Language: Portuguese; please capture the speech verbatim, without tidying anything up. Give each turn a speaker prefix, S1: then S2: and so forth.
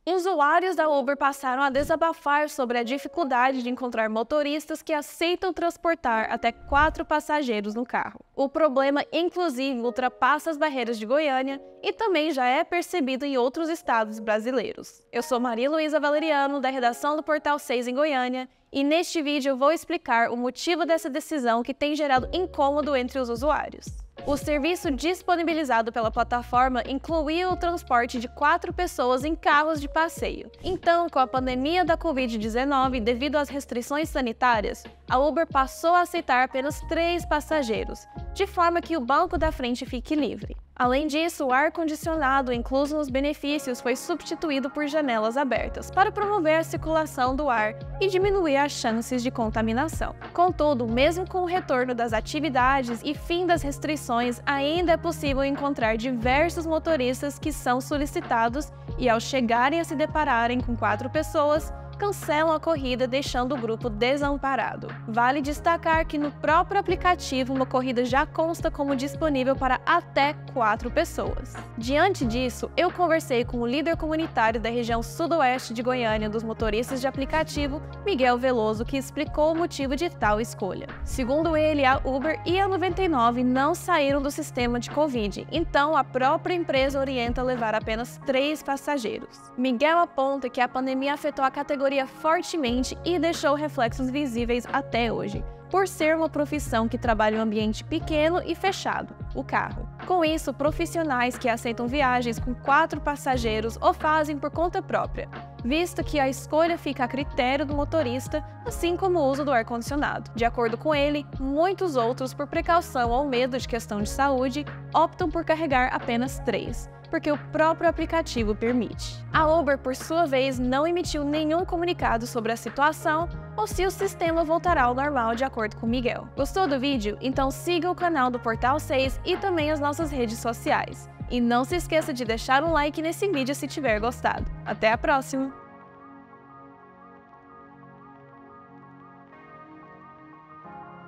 S1: Usuários da Uber passaram a desabafar sobre a dificuldade de encontrar motoristas que aceitam transportar até quatro passageiros no carro. O problema, inclusive, ultrapassa as barreiras de Goiânia e também já é percebido em outros estados brasileiros. Eu sou Maria Luísa Valeriano, da redação do Portal seis em Goiânia, e neste vídeo eu vou explicar o motivo dessa decisão que tem gerado incômodo entre os usuários. O serviço disponibilizado pela plataforma incluía o transporte de quatro pessoas em carros de passeio. Então, com a pandemia da covid dezenove, devido às restrições sanitárias, a Uber passou a aceitar apenas três passageiros, de forma que o banco da frente fique livre. Além disso, o ar-condicionado incluso nos benefícios foi substituído por janelas abertas, para promover a circulação do ar e diminuir as chances de contaminação. Contudo, mesmo com o retorno das atividades e fim das restrições, ainda é possível encontrar diversos motoristas que são solicitados e, ao chegarem a se depararem com quatro pessoas, cancelam a corrida, deixando o grupo desamparado. Vale destacar que no próprio aplicativo uma corrida já consta como disponível para até quatro pessoas. Diante disso, eu conversei com o líder comunitário da região sudoeste de Goiânia dos motoristas de aplicativo, Miguel Veloso, que explicou o motivo de tal escolha. Segundo ele, a Uber e a noventa e nove não saíram do sistema de Covid, então a própria empresa orienta a levar apenas três passageiros. Miguel aponta que a pandemia afetou a categoria fortemente e deixou reflexos visíveis até hoje, por ser uma profissão que trabalha em um ambiente pequeno e fechado, o carro. Com isso, profissionais que aceitam viagens com quatro passageiros o fazem por conta própria, visto que a escolha fica a critério do motorista, assim como o uso do ar-condicionado. De acordo com ele, muitos outros, por precaução ou medo de questão de saúde, optam por carregar apenas três, porque o próprio aplicativo permite. A Uber, por sua vez, não emitiu nenhum comunicado sobre a situação ou se o sistema voltará ao normal, de acordo com Miguel. Gostou do vídeo? Então siga o canal do Portal seis e também as nossas redes sociais. E não se esqueça de deixar um like nesse vídeo se tiver gostado. Até a próxima!